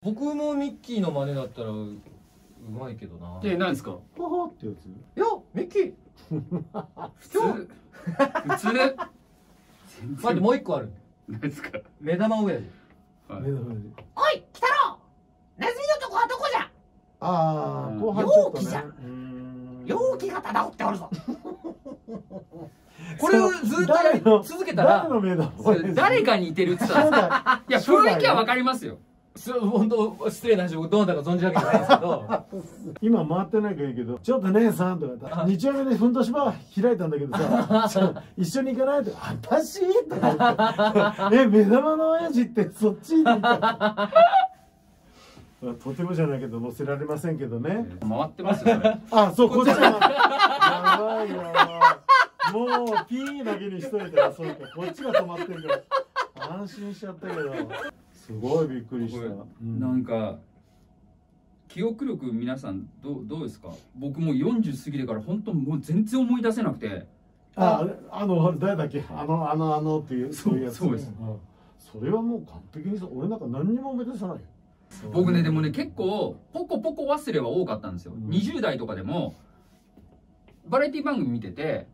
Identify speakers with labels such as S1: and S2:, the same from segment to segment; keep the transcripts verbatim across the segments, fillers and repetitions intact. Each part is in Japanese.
S1: 僕もミッキーの真似だったらうまいけどな。
S2: え、なんですか？
S3: ははってやつ。
S1: いや、ミッキー
S2: 普通普通全然
S1: 待って、もう一個ある。
S2: 何ですか？
S1: 目玉親父。
S2: はい
S3: 目玉で。
S4: おい、来たろ。ネズミのとこはどこじゃ。
S3: ああ、後半ちょっとね。
S4: 陽気じゃ陽気が漂っておるぞ。
S1: これをずっとやり続けたら、
S3: 誰の目玉
S2: それ誰が似てるって言ったんですか？いや、雰囲気はわかりますよ。
S1: 本当失礼な話、僕どうだか存じ上げてないですけど、
S3: 今回ってないからいいけど、ちょっと姉さんとか言ったら、日曜日でふんどし場開いたんだけどさ、ちょ一緒に行かないとか、私とか言って、え、目玉の親父ってそっちみたいな。とてもじゃないけど載せられませんけどね。
S2: 回ってますよね。
S3: あ、そう、こっちは。やばいよ。もう P だけにしといたら、そうか、こっちが止まってるから、安心しちゃったけど。すごいびっくりした。
S2: なんか記憶力皆さんどうどうですか？僕もうよんじゅう過ぎてから本当もう全然思い出せなくて。
S3: あ、あの誰だっけ？あのあのあのっていうそういうやつ。
S2: そうです。
S3: それはもう完璧に俺なんか何にも思い出さないよ。
S2: 僕ねでもね結構ポコポコ忘れは多かったんですよ。にじゅう代とかでもバラエティ番組見てて、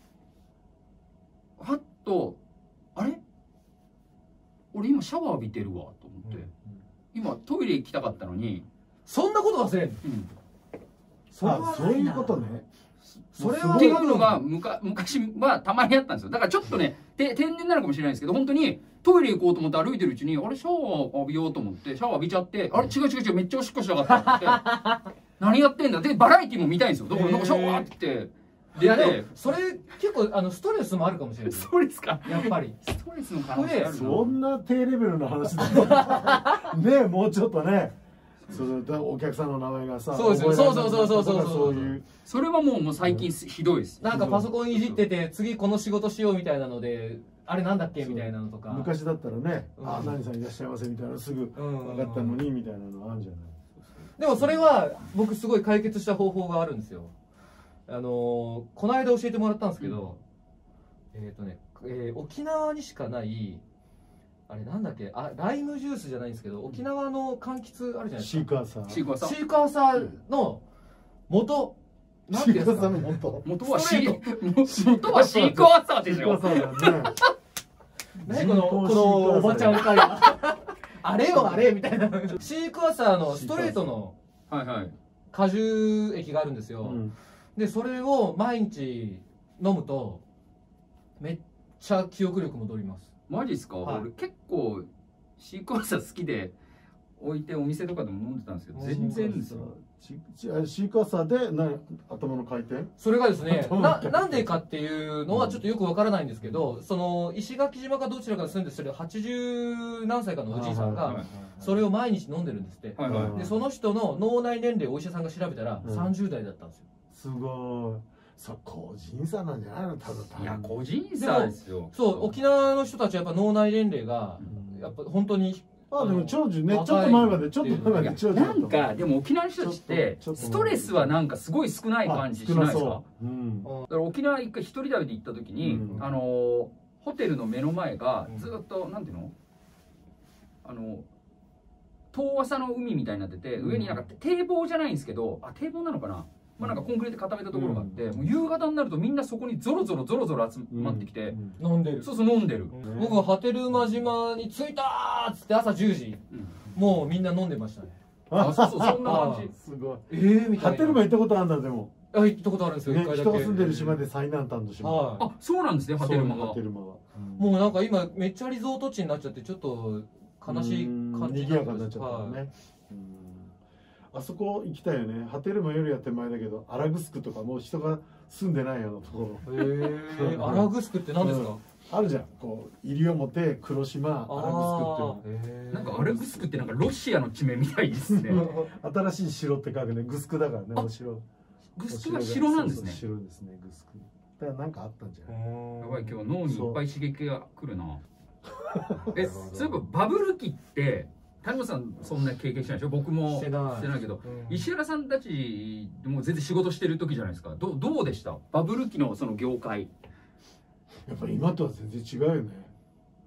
S2: はっとあれ？俺今シャワー浴びてるわと思って、うん、今トイレ行きたかったのに
S1: そんなこと忘れんの？うん、
S3: それはそういうことね。
S2: それはっていうのがむか昔はたまにあったんですよ。だからちょっとねて天然なのかもしれないですけど、本当にトイレ行こうと思って歩いてるうちにあれシャワー浴びようと思ってシャワー浴びちゃって、あれ違う違う違うめっちゃおしっこしたかったって何やってんだでバラエティも見たいんですよ。だからなんかシャワーって言って。
S1: いやでもそれ結構あのストレスもあるかもしれない。
S2: ストレスか
S1: やっぱり
S2: ストレスの可能性あるな。
S3: そんな低レベルの話だね。ねもうちょっとね。そうお客さんの名前がさ。
S1: そうですよ。そうそうそうそうそう
S3: そういう。
S2: それはもうもう最近ひどいです。
S1: なんかパソコンいじってて次この仕事しようみたいなのであれなんだっけみたいなのとか。
S3: 昔だったらね、あ何さんいらっしゃいませみたいなすぐ分かったのにみたいなのあるんじゃない。
S1: でもそれは僕すごい解決した方法があるんですよ。あのこの間教えてもらったんですけど、うん、えっとね、えー、沖縄にしかないあれなんだっけ、あライムジュースじゃないんですけど沖縄の柑橘あるじゃないですか。
S3: シークワーサー。
S2: シークワーサー。
S1: シークワーサーの元。
S3: シークワーサーの元。
S2: 元はシー元はシークワーサーでしょ。
S1: 何このこのおばちゃん会話。あれよあれみたいな。シークワーサーのストレートの果汁液があるんですよ。でそれを毎日飲むとめっちゃ記憶力戻ります。
S2: マジですか？はい、俺結構シークワーサー好きで置いてお店とかでも飲んでたんですけど全然ですよ。
S3: シークワーサーでな頭の回転？
S1: それがですねななんでかっていうのはちょっとよくわからないんですけど、その石垣島かどちらかに住んでそれはちじゅう何歳かのおじいさんがそれを毎日飲んでるんですって。でその人の脳内年齢をお医者さんが調べたらさんじゅう代だったんですよ。
S3: すごい。そう個人差なんじゃないの？多分。
S2: いや個人差ですよ。
S1: そう沖縄の人たちはやっぱ脳内年齢がやっぱ本当に。
S3: あでも長寿ね、ちょっと前までちょっと前まで長寿だった。
S2: なんかでも沖縄の人たちってストレスはなんかすごい少ない感じしないですか？うん。だから沖縄一回一人旅で行った時に、あのホテルの目の前がずっとなんていうの？あの遠浅の海みたいになってて、上になんか堤防じゃないんですけど、あ堤防なのかな？まあなんかコンクリで固めたところがあって、もう夕方になるとみんなそこにゾロゾロゾロゾロ集まってきて
S1: 飲んでる。そうそう飲んでる。僕は波照間島に着いたーっつって朝じゅうじ、もうみんな飲んでましたね。
S2: あそうそうそんな感じ。
S3: すごい。
S1: ええみたいな。
S3: 波照間行ったことあるんだでも。
S1: あ行ったことあるんですよ。一回だけ。
S3: 人が住んでる島で最南端の島。
S2: あそうなんですね波照間が。
S3: 波照間が。
S1: もうなんか今めっちゃリゾート地になっちゃってちょっと悲しい感じ。
S3: 賑やかになっちゃったね。あそこ行きたいよね。波照間よりやって前だけど、アラグスクとかもう人が住んでないようなところ。
S1: へえ。アラグスクって何ですか？
S3: あるじゃん。こう西表、黒島、アラグスクって。
S2: なんかアラグスクってなんかロシアの地名みたいですね。
S3: 新しい城って書くね。グスクだからね。お城。
S2: グスクが城なんですね。
S3: 城ですね。グスク。だからなんかあったんじゃない。
S2: やばい今日脳にいっぱい刺激が来るな。え、そういえばバブル期って。谷本さんそんな経験してないでしょ。僕もしてないけど、うん、石原さんたちも全然仕事してる時じゃないですか。どどうでしたバブル期のその業界？
S3: やっぱり今とは全然違うよね。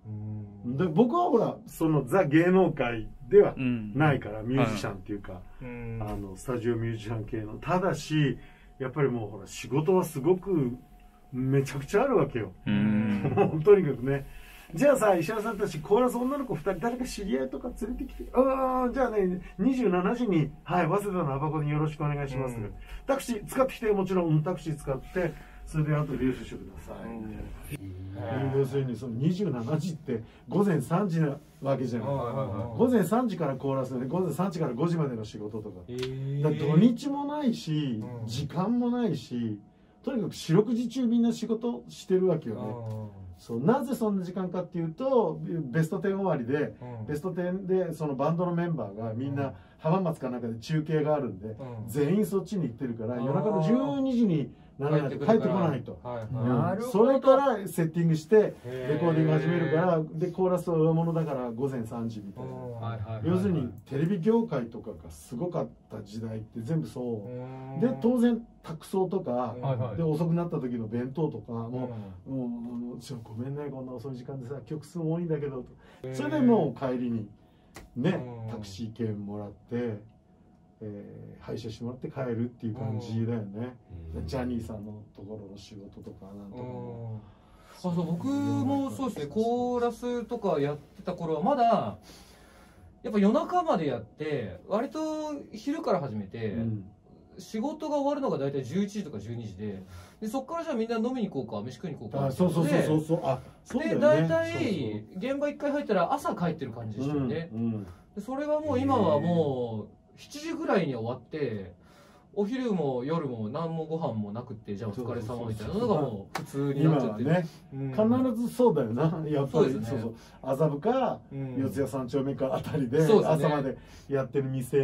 S3: で僕はほらそのザ芸能界ではないから、ミュージシャンっていうか、あのスタジオミュージシャン系の。ただしやっぱりもうほら仕事はすごくめちゃくちゃあるわけよ。とにかくね。じゃあさ、石原さんたちコーラス女の子ふたり誰か知り合いとか連れてきて、ああじゃあねにじゅうしちじにはい早稲田のアバコによろしくお願いします、うん、タクシー使ってきて、もちろんタクシー使ってそれであと領収書くださいみたいな。要するにそのにじゅうしちじって午前さんじなわけじゃない。午前さんじからコーラスで午前さんじからごじまでの仕事とか、だ土日もないし時間もないし、とにかく四六時中みんな仕事してるわけよね。そうなぜそんな時間かっていうと、ベストテン終わりで、うん、ベストテンでそのバンドのメンバーがみんな浜松かなんかで中継があるんで、うん、全員そっちに行ってるから、夜中のじゅうにじにならないと帰ってこないと。それからセッティングしてレコーディング始めるから、でコーラスは上物だから午前さんじみたいな。要するにテレビ業界とかがすごかった時代って全部そうで、当然託送とかで遅くなった時の弁当とかもう、もうちょごめんねこんな遅い時間でさ曲数多いんだけど、それでもう帰りにねタクシー券もらって。えー、配車してもらって帰るっていう感じだよね。ジャニーさんのところの仕事とかなんとかも。
S1: あ、そう僕もそうですね。コーラスとかやってた頃はまだやっぱ夜中までやって割と昼から始めて、うん、仕事が終わるのが大体じゅういちじとかじゅうにじで、でそこからじゃあみんな飲みに行こうか飯食いに行こうか。
S3: あ、そうそうそうそうそう。あ、そうだよね。
S1: で大体現場一回入ったら朝帰ってる感じでしたよね。うんうん、でそれはもう今はもうしちじぐらいに終わって、お昼も夜も何もご飯もなくって、じゃあお疲れ様みたいなのがもう普通になっちゃってる。
S3: ね、うん、必ずそうだよな。やっぱりそうそう麻布か四谷三丁目かあたりで朝までやってる店、うん、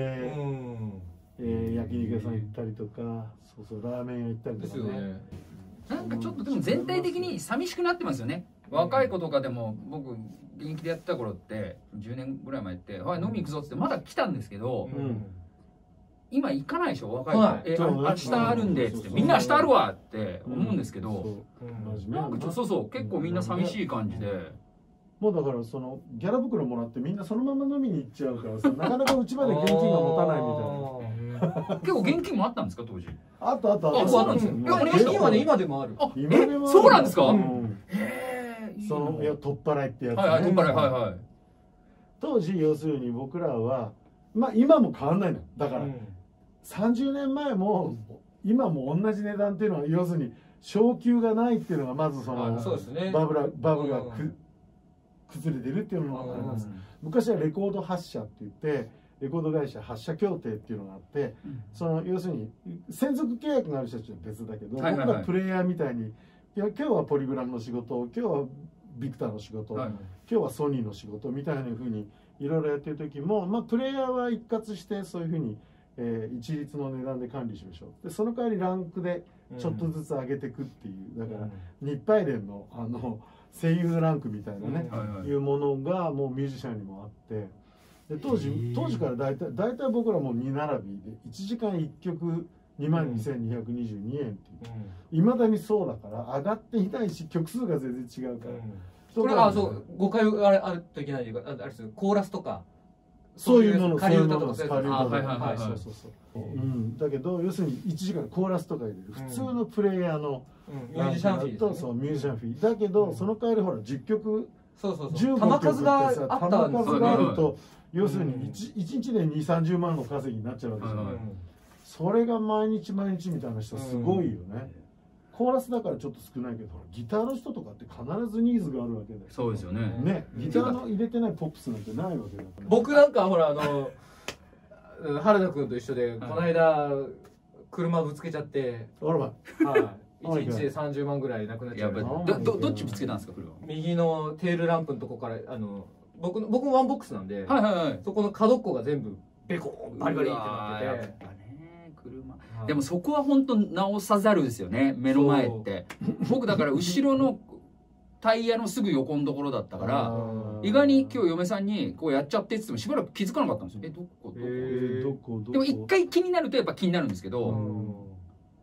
S3: えー、焼肉屋さん行ったりとか、そうそうラーメン屋行ったりとかね。ね、
S2: なんかちょっとでも全体的に寂しくなってますよね。若い子とかでも僕現役でやってた頃ってじゅうねんぐらい前って「はい飲み行くぞ」っつってまだ来たんですけど、うん、今行かないでしょ若い子、はい、え明日あるんでっつって「みんな明日あるわ」って思うんですけど、なんかそうそう結構みんな寂しい感じで。
S3: もうだからそのギャラ袋もらってみんなそのまま飲みに行っちゃうからさ、なかなかうちまで現金が持たないみたいな。
S2: 結構現金もあったんですか当時？
S3: あったあった。
S2: あ、そうなんですよ。
S1: 現金はね今でもある。
S3: 今でもある。
S2: そうなんですか？へ
S3: え。そのいや取っ払いってやつ。
S2: はいはい取っ払いはいはい。
S3: 当時要するに僕らはまあ今も変わんないの。だからさんじゅうねんまえも今も同じ値段っていうのは要するに昇給がないっていうのがまずそのバブラバブがく崩れてるっていうのがあります。昔はレコード発社って言ってレコード会社発社協定っていうのがあって、その要するに専属契約がある人たちは別だけど、僕らプレイヤーみたいにいや今日はポリグラムの仕事、今日はビクターの仕事、今日はソニーの仕事みたいなふうにいろいろやってる時も、まあプレイヤーは一括してそういうふうに、えー、一律の値段で管理しましょう。でその代わりランクでちょっとずつ上げていくっていう、だから日配連のあの声優ランクみたいなね、いうものがもうミュージシャンにもあって、で当時当時から大体大体僕らもに並びでいちじかんいっきょくにまんにせんにひゃくにじゅうにえんっていういまだにそうだから上がっていないし曲数が全然違うから、
S1: これはそう誤解あれあるといけないというか、あれですよコーラスとか
S3: そういうもの、
S1: 仮歌とか
S3: そういうもの、仮歌とか、そうそうそう。うん、だけど要するにいちじかんコーラスとか入れる普通のプレイヤーの
S1: ミュージシャンフィーと
S3: そうミュージシャンフィーだけどその代わりほらじゅっきょく
S1: そうそうそう球数があったんですよ。
S3: 球数があると要するにいちにちでにじゅう、さんじゅうまんの稼ぎになっちゃうわけですよ。それが毎日毎日みたいな人すごいよね。コーラスだからちょっと少ないけどギターの人とかって必ずニーズがあるわけで。
S2: そうですよね。
S3: ね、ギターの入れてないポップスなんてないわけだから。
S1: 僕なんかほらあの原田君と一緒でこの間車ぶつけちゃって、
S3: あらま、
S1: はい、いちにちでさんじゅうまんぐらいなくなっちゃう。
S2: どどどっちぶつけたんですか車？
S1: 右のテールランプのとこからあの僕の僕もワンボックスなんで、はいはいはい、そこの角っこが全部ベコーンバリバリってなってて。
S2: 車でもそこは本当直さざるですよね。目の前って僕だから後ろのタイヤのすぐ横のところだったから意外に今日嫁さんにこうやっちゃってって言ってもしばらく気づかなかったんですよ。えどこどこ、えー、どこどこでも一回気になるとやっぱ気になるんですけど、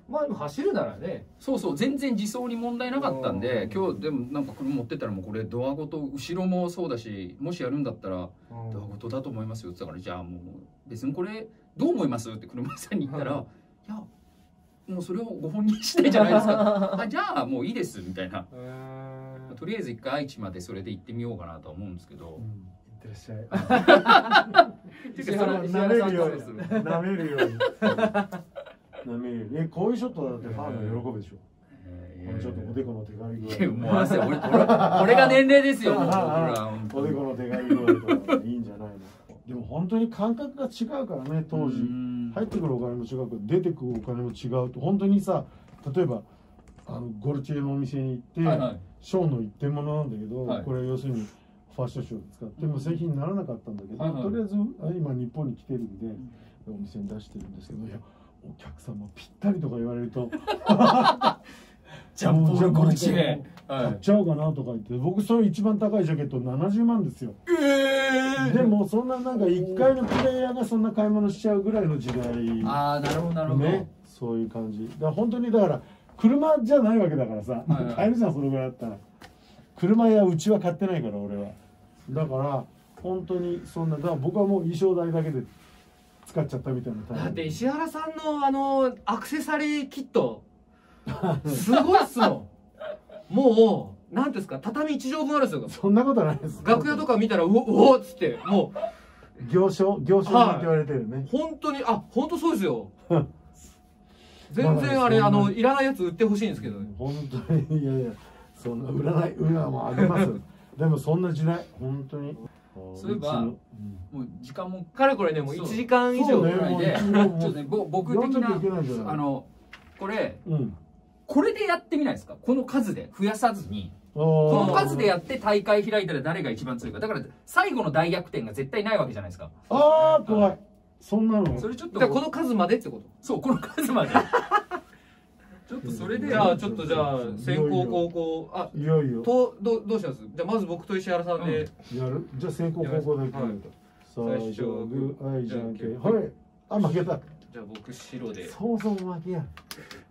S1: まあでも走るならね、
S2: そうそう、全然自走に問題なかったんで、今日でもなんか車持ってったらもうこれドアごと後ろもそうだし、もしやるんだったらドアごとだと思いますよって言ったから、じゃあもう別にこれどう思いますって車屋さんに言ったら、いやもうそれをご本人次第じゃないですか。あ、じゃあもういいですみたいな。とりあえず一回愛知までそれで行ってみようかなとは思うんですけど。
S3: いってらっしゃい。
S1: 石原
S3: なめるようになめるようになめるように。え、こういうショットだってファンが喜ぶでしょ。ちょっとおでこの手刈り具合。
S2: もう汗、俺、俺が年齢ですよ。もう
S3: おでこの手刈り具合とかいいんじゃないの。でも本当に感覚が違うからね、当時。入ってくるお金も違うから、出てくるお金も違うと、本当にさ、例えばあのゴルチエのお店に行って、はいはい、ショーの一点物なんだけど、はい、これ要するにファッションショーで使っても製品にならなかったんだけど、はいはい、とりあえず今日本に来てるんで、お店に出してるんですけど、いやお客様ぴったりとか言われると
S2: ジャンポール・ゴルチエ
S3: 買っちゃおうかなとか言って、僕それ一番高いジャケットななじゅうまんですよ。えー、でもそんななんかいっかいのプレイヤーがそんな買い物しちゃうぐらいの時代。
S2: ああ、なるほどなるほどね。
S3: そういう感じだから本当に、だから車じゃないわけだからさ、はいはい、買えるじゃんそのぐらいだったら。車やうちは買ってないから俺は。だから本当にそんな、だから僕はもう衣装代だけで使っちゃったみたいな。
S1: だって石原さんのあのアクセサリーキットすごいっすもん。もう何ですか、畳一畳分あるんですよ。
S3: そんなことないです。
S1: 楽屋とか見たらうおうおっつっても
S3: う行商行商って言われてるね。
S1: 本当に、あ、本当そうですよ。全然あれ、あのいらないやつ売ってほしいんですけどね。
S3: 本当に、いやいや、そんな売らない売らもあげます。でもそんな時代本当に。
S2: そういえば、もう時間も
S1: かれこれね、もういちじかん以上ぐらいで、ちょっとね、僕的なあのこれこれでやってみないですか。この数で増やさずに、この数でやって大会開いたら誰が一番強いか。だから最後の大逆転が絶対ないわけじゃないですか。
S3: ああ、怖い。そんなの。
S1: それちょっとこの数までってこと。
S2: そう、この数まで。ちょっとそれで、
S1: じゃあちょっとじゃあ先攻後攻、あ、
S3: いよいよ。
S1: とどどうします。じゃあまず僕と石原さんで
S3: やる。じゃあ先攻後攻だけやると。最初グー、はいじゃんけん。はい。あ、負けた。
S1: じゃあ僕白で。
S3: そうそう負けや。